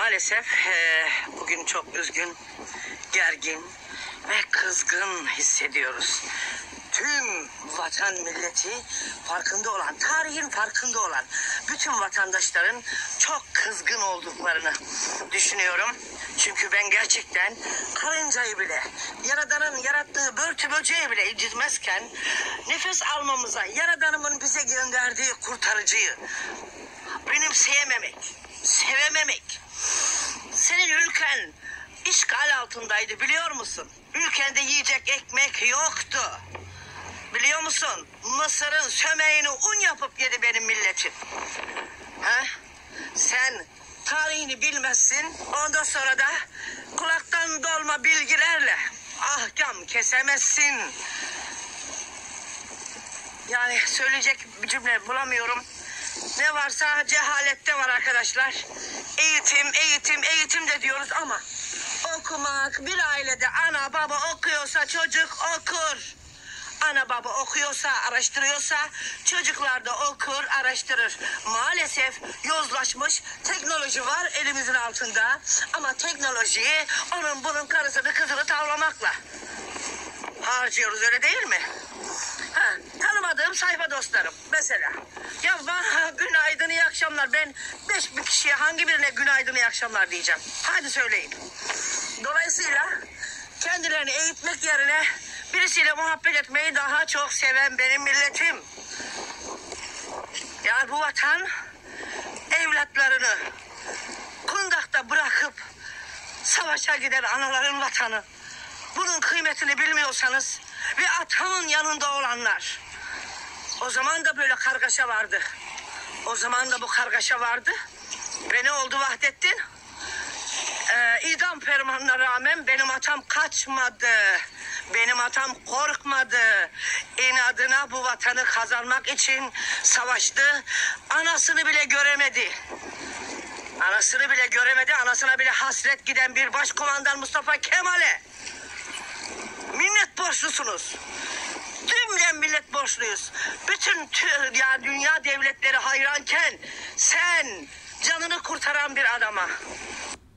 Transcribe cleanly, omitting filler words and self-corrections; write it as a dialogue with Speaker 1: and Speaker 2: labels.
Speaker 1: Maalesef bugün çok üzgün, gergin ve kızgın hissediyoruz. Tüm vatan milleti farkında olan, tarihin farkında olan bütün vatandaşların çok kızgın olduklarını düşünüyorum. Çünkü ben gerçekten karıncayı bile, Yaradan'ın yarattığı börtü böceği bile incitmezken nefes almamıza Yaradan'ımın bize gönderdiği kurtarıcıyı benimseyememek, sevememek. Senin ülken işgal altındaydı, biliyor musun? Ülkende yiyecek ekmek yoktu. Biliyor musun? Mısır'ın sömeğini un yapıp yedi benim milletim. Ha? Sen tarihini bilmezsin. Ondan sonra da kulaktan dolma bilgilerle ahkam kesemezsin. Yani söyleyecek bir cümle bulamıyorum. Ne varsa cehalette var arkadaşlar. Eğitim, eğitim, eğitim de diyoruz ama okumak, bir ailede ana baba okuyorsa çocuk okur. Ana baba okuyorsa, araştırıyorsa çocuklar da okur, araştırır. Maalesef yozlaşmış teknoloji var elimizin altında. Ama teknolojiyi onun bunun karısını kızını tavlamakla harcıyoruz, öyle değil mi? Ha, tanımadığım sayfa dostlarım mesela. Ya günaydın, iyi akşamlar. Ben 5000 kişiye hangi birine günaydın, iyi akşamlar diyeceğim? Hadi söyleyin. Dolayısıyla kendilerini eğitmek yerine birisiyle muhabbet etmeyi daha çok seven benim milletim. Yani bu vatan evlatlarını kundakta bırakıp savaşa giden anaların vatanı. Bunun kıymetini bilmiyorsanız ve atamın yanında olanlar. O zaman da böyle kargaşa vardı. O zaman da bu kargaşa vardı. Ve ne oldu Vahdettin? İdam fermanına rağmen benim atam kaçmadı. Benim atam korkmadı. İnadına bu vatanı kazanmak için savaştı. Anasını bile göremedi. Anasını bile göremedi. Anasına bile hasret giden bir başkomandan Mustafa Kemal'e minnet borçlusunuz. Tümden millet borçluyuz. Bütün dünya devletleri hayranken sen canını kurtaran bir adama